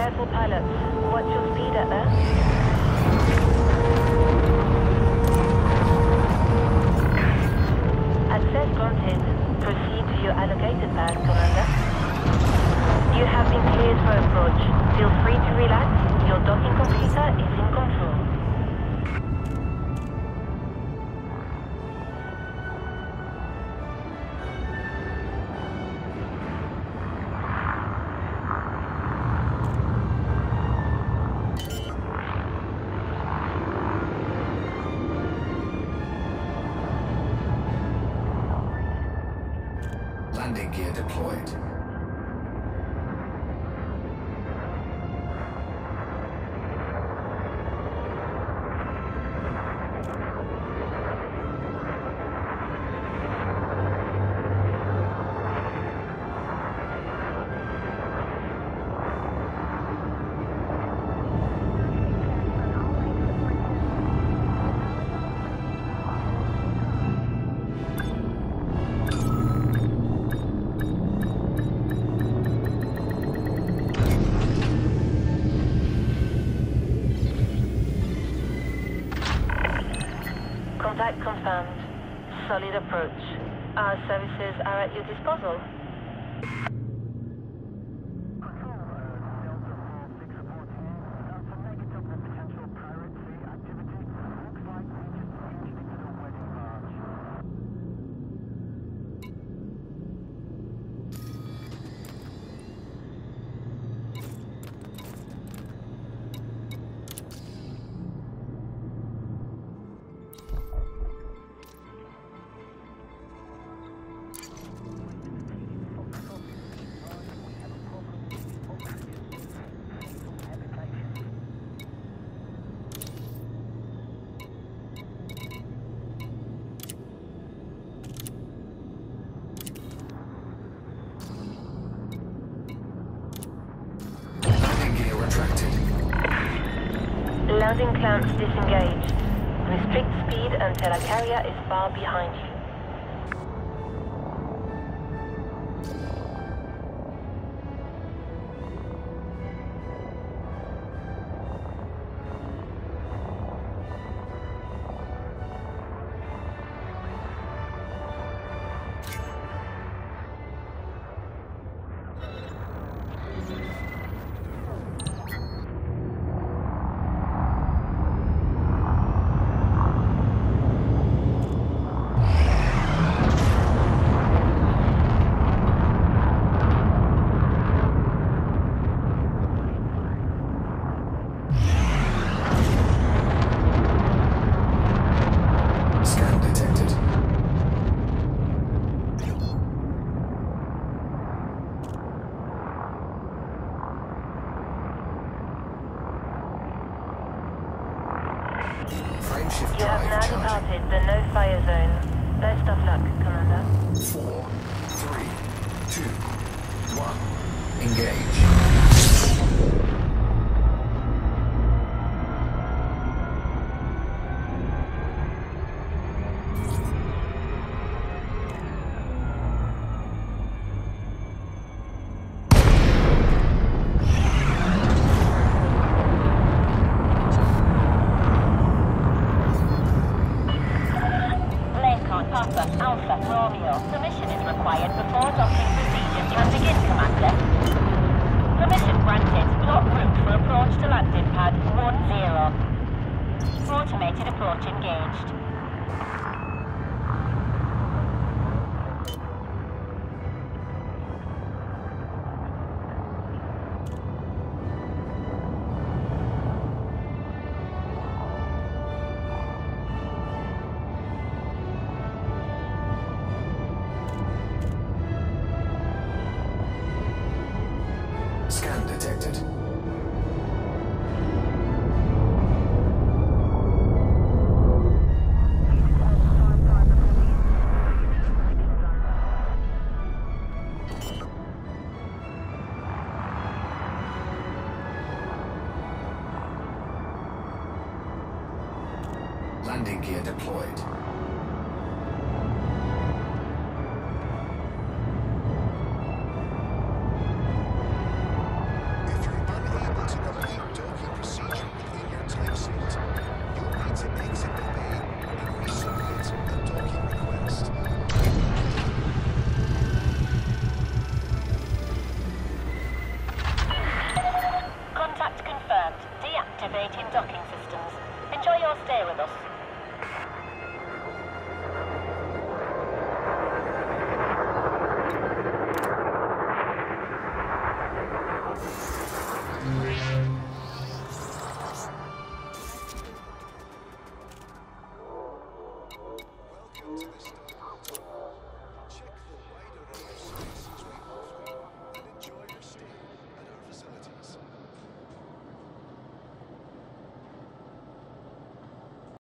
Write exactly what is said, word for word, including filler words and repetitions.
Careful, pilots. Watch your speed out there. Access granted. Proceed to your allocated path, Commander. You have been cleared for approach. Feel free to relax. Your docking computer is in control. Landing gear deployed. Contact confirmed. Solid approach. Our services are at your disposal. Landing clamps disengaged. Restrict speed until a carrier is far behind you. You have now departed the no-fire zone. Best of luck, Commander. Four, three, two, one. Engage. Papa, Alpha, Romeo. Permission is required before docking procedures can begin, Commander. Permission granted. Plot route for approach to landing pad one zero. Automated approach engaged. Scan detected. Landing gear deployed. If you're unable activating docking systems. Enjoy your stay with us. Welcome to the